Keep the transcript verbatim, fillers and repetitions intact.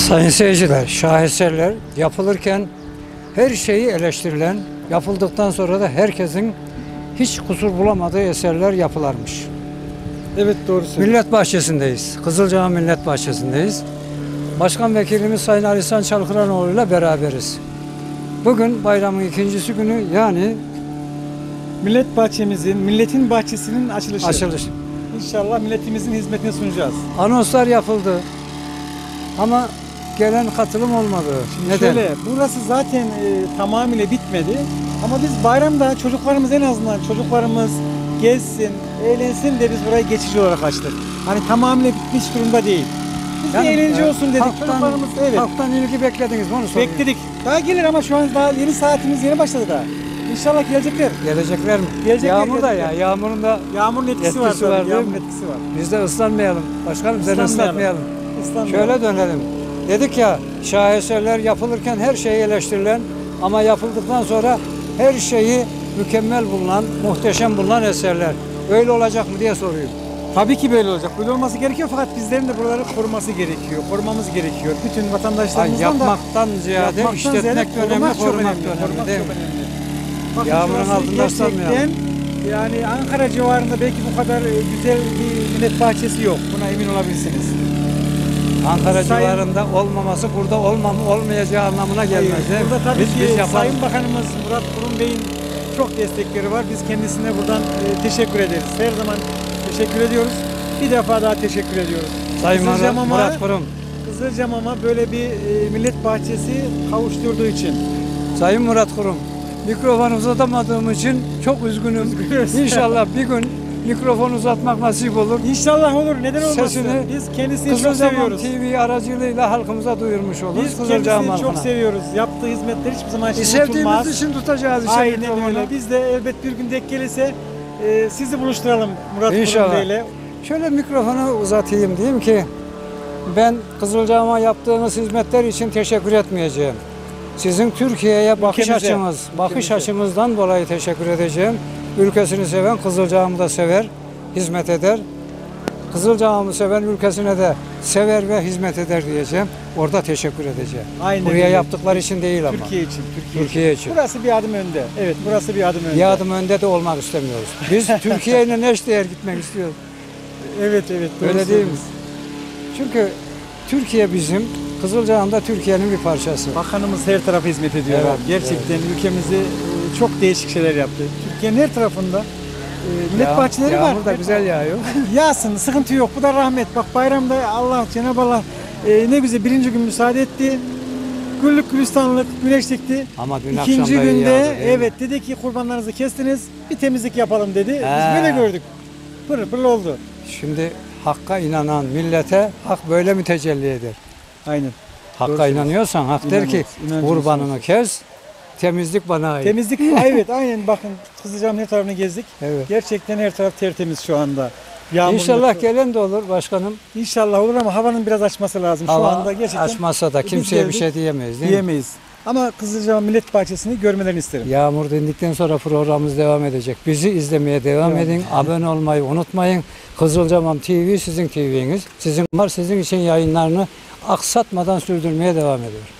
Sayın seyirciler, şaheserler yapılırken her şeyi eleştirilen, yapıldıktan sonra da herkesin hiç kusur bulamadığı eserler yapılarmış. Evet, doğru söylüyorsun. Millet Bahçesi'ndeyiz. Kızılcahamam Millet Bahçesi'ndeyiz. Başkan Vekilimiz Sayın Ali İhsan Çalkıranoğlu ile beraberiz. Bugün bayramın ikincisi günü, yani Millet bahçemizin, milletin bahçesinin açılışı. açılış. İnşallah milletimizin hizmetine sunacağız. Anonslar yapıldı ama gelen katılım olmadı. Neden? Şöyle, burası zaten e, tamamıyla bitmedi. Ama biz bayramda çocuklarımız, en azından çocuklarımız gezsin, eğlensin de biz burayı geçici olarak açtık. Hani tamamıyla bitmiş durumda değil. Biz Yani, de eğlence e, olsun dedik. Halktan, Çocuklarımız, evet. halktan ilgi beklediniz mi, onu sorayım. Bekledik. Daha gelir ama şu an daha yeni saatimiz yeni başladı daha. İnşallah gelecekler. Gelecekler mi? Gelecekler, Yağmur da ya, gelecekler. yağmurun da Yağmurun etkisi, Etkisi var. var, tabii, değil Yağmurun mi? etkisi var. biz de ıslanmayalım. Başkanım seni Islanmayalım. ıslatmayalım. Islanmayalım. Şöyle dönelim. Dedik ya, şaheserler yapılırken her şeyi eleştirilen ama yapıldıktan sonra her şeyi mükemmel bulunan, muhteşem bulunan eserler. Öyle olacak mı diye soruyorum. Tabii ki böyle olacak. Böyle olması gerekiyor, fakat bizlerin de buraları koruması gerekiyor. Korumamız gerekiyor. Bütün Ay, vatandaşlarımızdan yapmaktan da ziyade yapmaktan işletmek ziyade de önemli, korumak çok korumak önemli. da önemli, Korumak değil çok mi? önemli. Bakın Yağmurun şurası altında gerçekten, ıslanmayalım. yani Ankara civarında belki bu kadar e, güzel bir millet bahçesi yok. Buna emin olabilirsiniz. Ankara Sayın- civarında olmaması burada olmam olmayacağı anlamına gelmez. Hayır, değil mi? burada tabii biz, ki biz yapalım. Sayın Bakanımız Murat Kurum Bey'in çok destekleri var. Biz kendisine buradan e, teşekkür ederiz. Her zaman teşekkür ediyoruz. Bir defa daha teşekkür ediyoruz. Sayın Murat, Kızılcamam'a- Murat Kurum. Kızılcamam'a böyle bir e, millet bahçesi kavuşturduğu için. Sayın Murat Kurum, mikrofonu uzatamadığım için çok üzgünüm. Üzgünüz. İnşallah bir gün mikrofon uzatmak nasip olur. İnşallah olur. Neden olmasın? Sesini Biz kendisini çok Kızılcahamam seviyoruz. T V aracılığıyla halkımıza duyurmuş oluruz. Biz Kızılcahamam kendisini çok halkına. seviyoruz. Yaptığı hizmetler hiçbir zaman için E, sevdiğimiz unutulmaz. için tutacağız işte Aynen mikrofonu. öyle. Biz de elbet bir gün denk gelirse e, sizi buluşturalım Murat Kurum İnşallah. Bey'le. Şöyle mikrofonu uzatayım, diyeyim ki ben Kızılcahamam'a yaptığınız hizmetler için teşekkür etmeyeceğim. Sizin Türkiye'ye bakış Ülkemize, açınız, bakış ülkemize. açımızdan dolayı teşekkür edeceğim. Ülkesini seven Kızılcahamam'ı da sever, hizmet eder. Kızılcahamam'ı seven ülkesine de sever ve hizmet eder diyeceğim. Orada teşekkür edeceğim. Aynen Buraya öyle. yaptıkları için değil ama. Türkiye için. Türkiye, Türkiye için. Burası bir adım önde. Evet, burası bir adım önde. Bir adım önde de olmak istemiyoruz. Biz Türkiye ile eşdeğer gitmek istiyoruz. Evet, evet. doğru Öyle değil mi? söylüyorsun. Çünkü Türkiye bizim, Kızılcahamam da Türkiye'nin bir parçası. Bakanımız her tarafa hizmet ediyor Evet, abi. Gerçekten ülkemizi e, çok değişik şeyler yaptı. Türkiye'nin her tarafında e, millet Yağ- bahçeleri var. Yağmur da güzel yağıyor. Yağsın, sıkıntı yok. Bu da rahmet. Bak, bayramda Allah, Cenab-ı Allah e, ne güzel birinci gün müsaade etti. Güllük gülistanlık, güneşlikti. Ama dün İkinci akşam da iyi günde yağdı, değil mi? evet dedi ki kurbanlarınızı kestiniz, bir temizlik yapalım dedi. He. Biz böyle gördük. Pırıl pırıl oldu. Şimdi Hakk'a inanan millete Hak böyle mi tecelli eder? Aynen. Hakka Doğru inanıyorsan Hak der ki İnanıyoruz, inancımız kurbanını kes, temizlik bana ait. Temizlik, evet, aynen, bakın Kızılcahamam'ın her tarafını gezdik. Evet. Gerçekten her taraf tertemiz şu anda. Yağmurlu- İnşallah gelen de olur başkanım. İnşallah olur ama havanın biraz açması lazım. Şu Hava anda gerçekten açmasa da biz kimseye bir geldik, şey diyemeyiz, değil mi? diyemeyiz. Ama Kızılcahamam Millet Bahçesi'ni görmelerini isterim. Yağmur dindikten sonra programımız devam edecek. Bizi izlemeye devam Devam. edin. Abone olmayı unutmayın. Kızılcahamam T V sizin T V'niz. Sizin var, sizin için yayınlarını aksatmadan sürdürmeye devam ediyor.